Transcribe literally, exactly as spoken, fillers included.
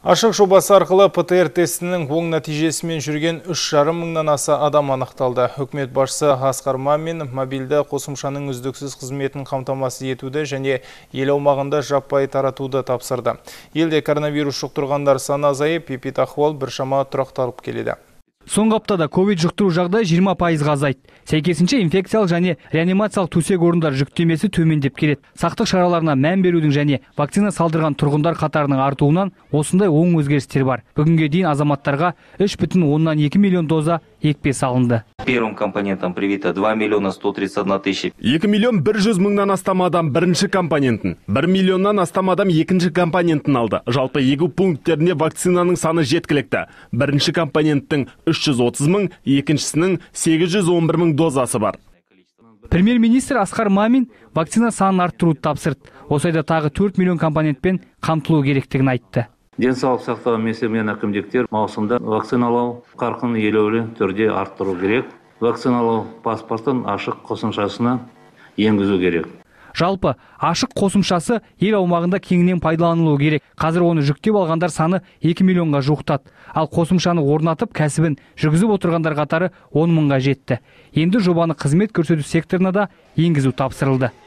Ашық жобасы арқылы П Т Р тестінің оң нәтижесімен жүрген үш жарым мыңнан аса адам анықталды. Үкімет басшысы Асқар Мамин мобильді қосымшаның үздіксіз қызметін қамтамасыз етуді және ел аумағында жаппай таратуды тапсырды. Елде коронавирус жұқтырғандар саны азайып, эпидахуал біршама тұрақталып келеді. Соңғы аптада ковид жұқтыру жағдайы жиырма пайызға азайды. Сәйкесінше инфекциялық және реанимациялық төсек орындар жүктемесі төмендеп келеді. Сақтық шараларына мән берудің және вакцина салдырған тұрғындар қатарының артуынан осындай оң өзгерістер бар. Бүгінге дейін азаматтарға үш бүтін оннан екі миллион доза екпе салынды. Первым компонентом привито два миллиона сто тридцать одна тысяча. екі миллион бір жүз мыңнан астам адам бірінші компонентін, бір миллионнан астам адам екінші компонентін алды. Жалпы егу пункттеріне вакцинаның саны жеткілікті. Бірінші компоненттің үш жүз отыз мың, екіншісінің сегіз жүз он бір мың дозасы бар. Премьер-министр Асқар Мамин вакцина санын арттыруды тапсырды. Осайда тағы төрт миллион компонентпен қамтылу керектігін айтты. Денсаулық сақтау министрлігі мен әкімдіктер маусымда вакциналау қарқынын елеулі түрде арттыру керек. Вакциналау паспортын ашық қосымшасына енгізу керек. Жалпы ашық қосымшасы ел аумағында кеңінен пайдаланылуы керек. Қазір оны жүктеп алғандар саны екі миллионға жуықтады. Ал қосымшаны орнатып, кәсібін жүргізіп отырғандар қатары он мыңға жетті. Енді жобаны қызмет көрсету секторына да енгізу тапсырылды.